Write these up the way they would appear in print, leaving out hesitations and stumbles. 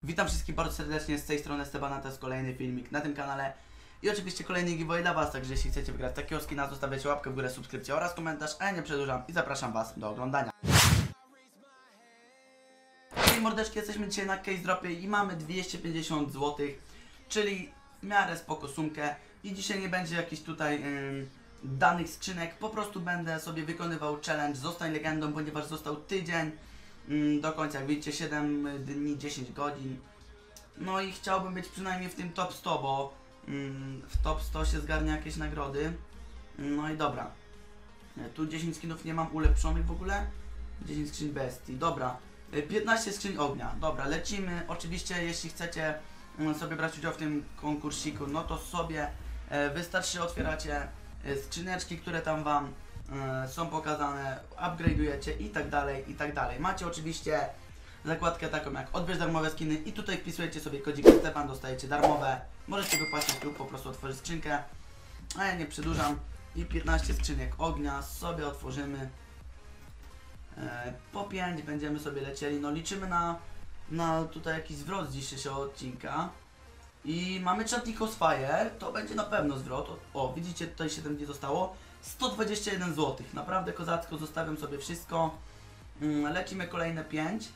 Witam wszystkich bardzo serdecznie, z tej strony Esteban, to jest kolejny filmik na tym kanale i oczywiście kolejny giveaway dla Was, także jeśli chcecie wygrać takiego skina, zostawiacie łapkę w górę, subskrypcję oraz komentarz, a ja nie przedłużam i zapraszam Was do oglądania. I mordeczki, jesteśmy dzisiaj na case dropie i mamy 250 zł, czyli w miarę spoko sumkę i dzisiaj nie będzie jakichś tutaj danych skrzynek, po prostu będę sobie wykonywał challenge Zostań legendą, ponieważ został tydzień do końca, jak widzicie 7 dni, 10 godzin. No i chciałbym być przynajmniej w tym top 100, bo w top 100 się zgarnia jakieś nagrody. No i dobra. Tu 10 skinów nie mam ulepszonych w ogóle. 10 skrzyń bestii, dobra. 15 skrzyń ognia, dobra, lecimy. Oczywiście jeśli chcecie sobie brać udział w tym konkursiku, no to sobie wystarczy otwieracie skrzyneczki, które tam Wam są pokazane, upgrade'ujecie i tak dalej, i tak dalej. Macie oczywiście zakładkę taką jak odbierz darmowe skiny i tutaj wpisujecie sobie kodzik Esteban, dostajecie darmowe. Możecie wypłacić lub po prostu otworzyć skrzynkę, a ja nie przedłużam i 15 skrzynek ognia sobie otworzymy. Po 5 będziemy sobie lecieli, no liczymy na tutaj jakiś zwrot z dzisiejszego odcinka. I mamy Chanticle's Fire, to będzie na pewno zwrot. O, widzicie, tutaj 7 dni zostało. 121 zł, naprawdę kozacko, zostawiam sobie wszystko. Lecimy kolejne 5.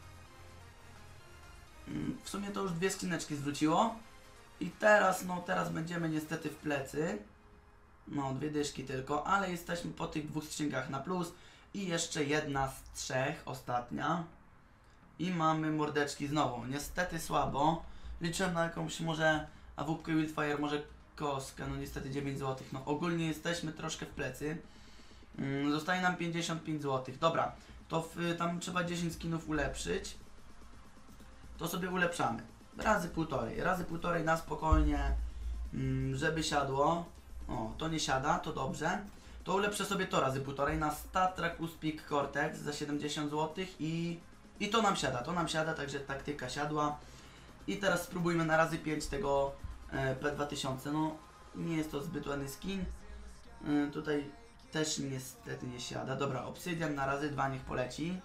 W sumie to już 2 skrzyneczki zwróciło. I teraz, no teraz będziemy niestety w plecy. No, 2 dyszki tylko, ale jesteśmy po tych 2 skrzynkach na plus. I jeszcze jedna z 3, ostatnia. I mamy mordeczki znowu, niestety słabo. Liczyłem na jakąś może AWP Wildfire, może kostkę, no niestety 9 zł. No ogólnie jesteśmy troszkę w plecy. Zostaje nam 55 zł. Dobra, to tam trzeba 10 skinów ulepszyć. To sobie ulepszamy. Razy półtorej na spokojnie, żeby siadło. O, to nie siada, to dobrze. To ulepszę sobie to razy półtorej na StatTrak Uspik Cortex za 70 zł i to nam siada, także taktyka siadła. I teraz spróbujmy na razy 5 tego P2000, no nie jest to zbyt ładny skin. Tutaj też niestety nie siada. Dobra, Obsydian na razy 2 niech poleci.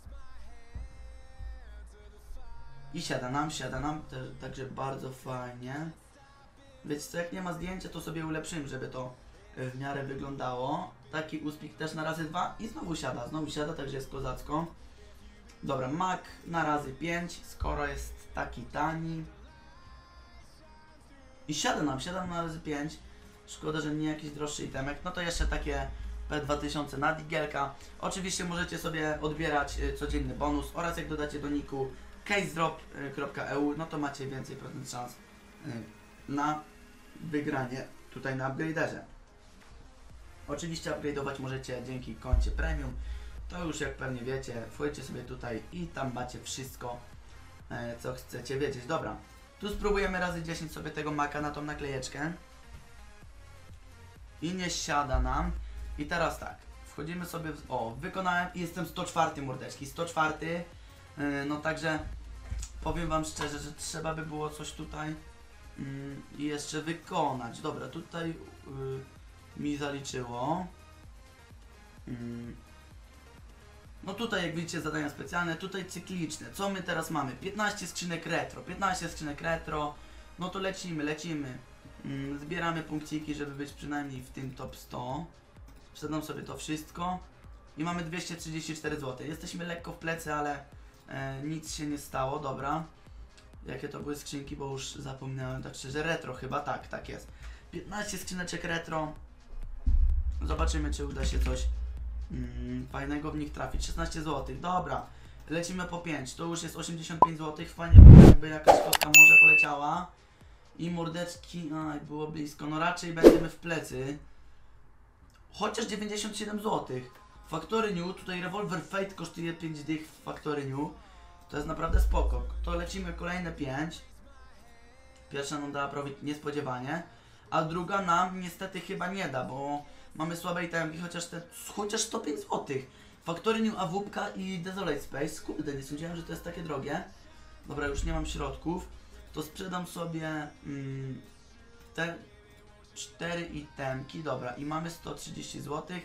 I siada nam, także bardzo fajnie. Więc jak nie ma zdjęcia, to sobie ulepszymy, żeby to w miarę wyglądało. Taki Uspik też na razy 2 i znowu siada, także jest kozacko. Dobra, Mac na razy 5, skoro jest taki tani. I siada nam na razy 5. Szkoda, że nie jakiś droższy itemek. No to jeszcze takie P2000 na digielka. Oczywiście możecie sobie odbierać codzienny bonus oraz jak dodacie do niku casedrop.eu, no to macie więcej procent szans na wygranie tutaj na upgraderze. Oczywiście upgrade'ować możecie dzięki koncie premium. To już jak pewnie wiecie, wchodźcie sobie tutaj i tam macie wszystko, co chcecie wiedzieć. Dobra, tu spróbujemy razy 10 sobie tego Maca na tą naklejeczkę. I nie siada nam. I teraz tak, wchodzimy sobie wykonałem i jestem 104 mordeczki, 104. No także powiem Wam szczerze, że trzeba by było coś tutaj jeszcze wykonać. Dobra, tutaj mi zaliczyło. No tutaj jak widzicie zadania specjalne, tutaj cykliczne. Co my teraz mamy? 15 skrzynek retro. No to lecimy. Zbieramy punkciki, żeby być przynajmniej w tym top 100. Wsadzam sobie to wszystko. I mamy 234 zł. Jesteśmy lekko w plecy, ale nic się nie stało. Dobra. Jakie to były skrzynki, bo już zapomniałem tak szczerze. Retro chyba, tak jest. 15 skrzyneczek retro. Zobaczymy, czy uda się coś fajnego w nich trafić. 16 zł, dobra. Lecimy po 5, to już jest 85 zł. Fajnie jakby jakaś kostka może poleciała. I mordeczki, aj, było blisko. No raczej będziemy w plecy. Chociaż 97 zł. Factory New, tutaj Revolver Fate kosztuje 5 dych w Factory New. To jest naprawdę spoko. To lecimy kolejne 5. Pierwsza nam dała profit niespodziewanie, a druga nam niestety chyba nie da, bo mamy słabe itemki, chociaż 105 zł. Factory New AWP i Desolate Space. Kurde, nie sądziłem, że to jest takie drogie. Dobra, już nie mam środków. To sprzedam sobie te 4 itemki. Dobra, i mamy 130 zł.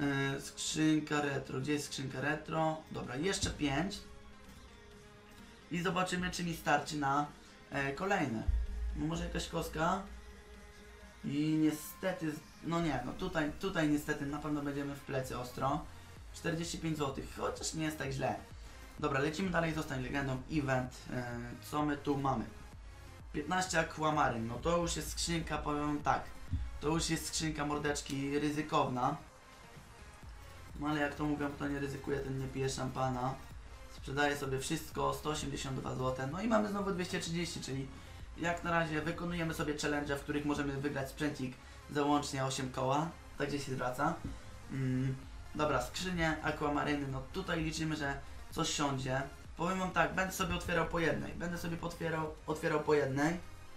Skrzynka retro. Gdzie jest skrzynka retro? Dobra, jeszcze 5. i zobaczymy, czy mi starczy na kolejne. No może jakaś kostka. I niestety, no nie, no tutaj niestety na pewno będziemy w plecy ostro. 45 zł, chociaż nie jest tak źle. Dobra, lecimy dalej, zostań legendą, event. Co my tu mamy? 15 aquamaryn, no to już jest skrzynka, powiem tak. To już jest skrzynka mordeczki ryzykowna. No ale jak to mówią, kto nie ryzykuje, ten nie pije szampana. Sprzedaje sobie wszystko, 182 zł. No i mamy znowu 230, czyli jak na razie wykonujemy sobie challenge, w których możemy wygrać sprzęcik za łącznie 8 koła. Tak gdzie się zwraca. Dobra, skrzynie, aquamaryny, no tutaj liczymy, że coś siądzie. Powiem wam tak, będę sobie otwierał po jednej. Będę sobie otwierał po jednej.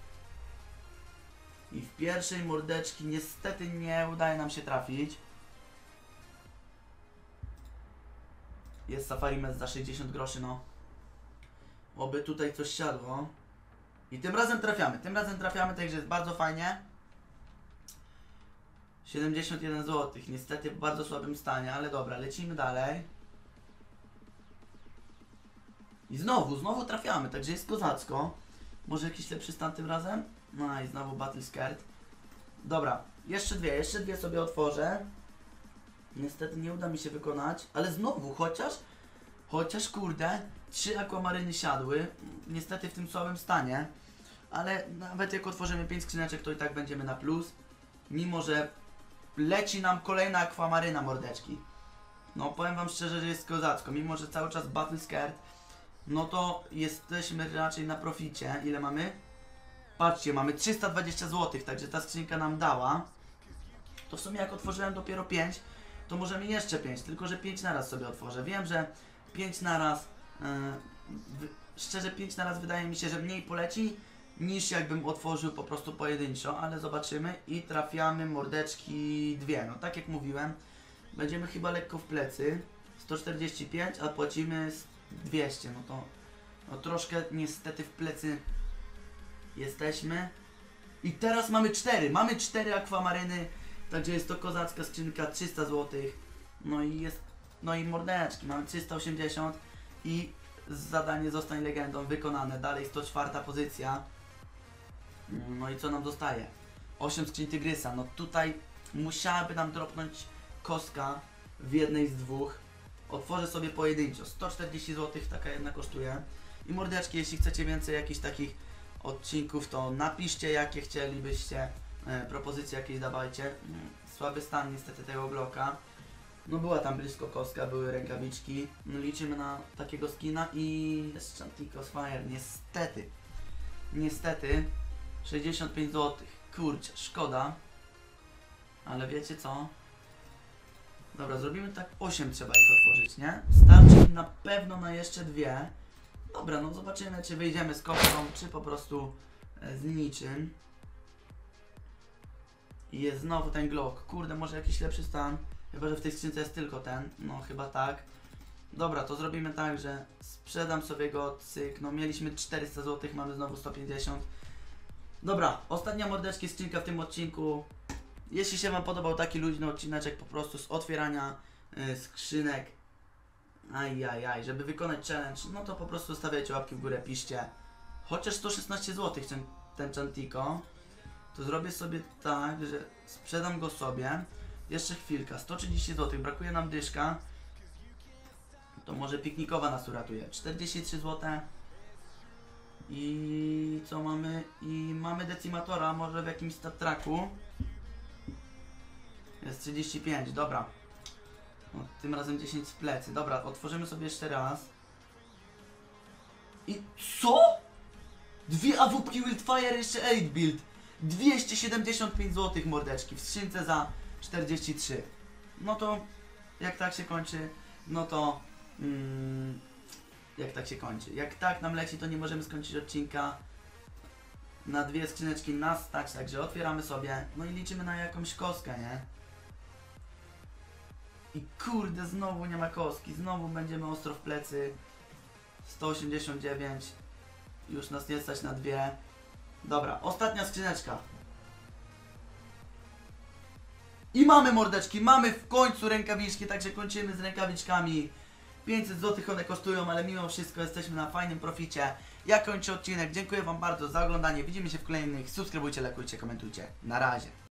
I w pierwszej mordeczki niestety nie udaje nam się trafić. Jest Safari Mess za 60 groszy, no. Oby tutaj coś siadło. I tym razem trafiamy, także jest bardzo fajnie. 71 zł, niestety w bardzo słabym stanie, ale dobra, lecimy dalej. I znowu trafiamy, także jest kozacko. Może jakiś lepszy stan tym razem? No i znowu Battle Skirt. Dobra, jeszcze dwie sobie otworzę. Niestety nie uda mi się wykonać, ale znowu, chociaż kurde, 3 aquamaryny siadły. Niestety w tym słabym stanie. Ale nawet jak otworzymy 5 skrzyneczek, to i tak będziemy na plus. Mimo że leci nam kolejna aquamaryna, mordeczki. No powiem wam szczerze, że jest kozacko. Mimo że cały czas Battle Skirt, no to jesteśmy raczej na proficie. Ile mamy? Patrzcie, mamy 320 zł, także ta skrzynka nam dała. To w sumie jak otworzyłem dopiero 5, to możemy jeszcze 5, tylko że 5 naraz sobie otworzę. Wiem, że 5 naraz, szczerze 5 naraz wydaje mi się, że mniej poleci niż jakbym otworzył po prostu pojedynczo, ale zobaczymy i trafiamy mordeczki 2. No tak jak mówiłem, będziemy chyba lekko w plecy. 145, a płacimy 200, no to no troszkę niestety w plecy jesteśmy. I teraz mamy 4 aquamaryny, także jest to kozacka skrzynka, 300 zł. No i mordeczki, mamy 380 i zadanie zostań legendą wykonane. Dalej 104 pozycja. No i co nam zostaje? 8 skrzyń tygrysa, no tutaj musiałaby nam dropnąć kostka w jednej z dwóch. Otworzę sobie pojedynczo, 140 zł taka jedna kosztuje. I mordeczki, jeśli chcecie więcej jakichś takich odcinków, to napiszcie jakie chcielibyście, propozycje jakieś dawajcie. Słaby stan niestety tego Glocka. No była tam blisko kostka, były rękawiczki. No, liczymy na takiego skina i jest Chanticos Fire, niestety 65 zł. Kurczę, szkoda. Ale wiecie co? Dobra, zrobimy tak, 8 trzeba ich otworzyć, nie? Starczy im na pewno na jeszcze 2. Dobra, no zobaczymy, czy wyjdziemy z kostką, czy po prostu z niczym. I jest znowu ten Glock. Kurde, może jakiś lepszy stan. Chyba że w tej skrzynce jest tylko ten. No chyba tak. Dobra, to zrobimy tak, że sprzedam sobie go, cyk. No mieliśmy 400 zł, mamy znowu 150. Dobra, ostatnia mordeczki skrzynka w tym odcinku. Jeśli się wam podobał taki luźny odcineczek po prostu z otwierania skrzynek, żeby wykonać challenge, no to po prostu stawiajcie łapki w górę, piszcie. Chociaż 116 zł ten Chantico, to zrobię sobie tak, że sprzedam go sobie. Jeszcze chwilka, 130 zł, brakuje nam dyszka. To może piknikowa nas uratuje. 43 zł. I co mamy? I mamy decimatora, może w jakimś stat tracku. Jest 35, dobra. No, tym razem 10 w plecy. Dobra, otworzymy sobie jeszcze raz. I co? 2 AWP Wildfire, jeszcze 8 build. 275 zł mordeczki w skrzynce za 43. No to jak tak się kończy, no to jak tak się kończy. Jak tak nam leci, to nie możemy skończyć odcinka. Na 2 skrzyneczki nas stać, także otwieramy sobie. No i liczymy na jakąś kostkę, nie? I kurde, znowu nie ma kostki, znowu będziemy ostro w plecy. 189. Już nas nie stać na 2. Dobra, ostatnia skrzyneczka. I mamy mordeczki, mamy w końcu rękawiczki, także kończymy z rękawiczkami. 500 zł one kosztują, ale mimo wszystko jesteśmy na fajnym proficie. Ja kończę odcinek, dziękuję wam bardzo za oglądanie, widzimy się w kolejnych, subskrybujcie, lajkujcie, komentujcie, na razie.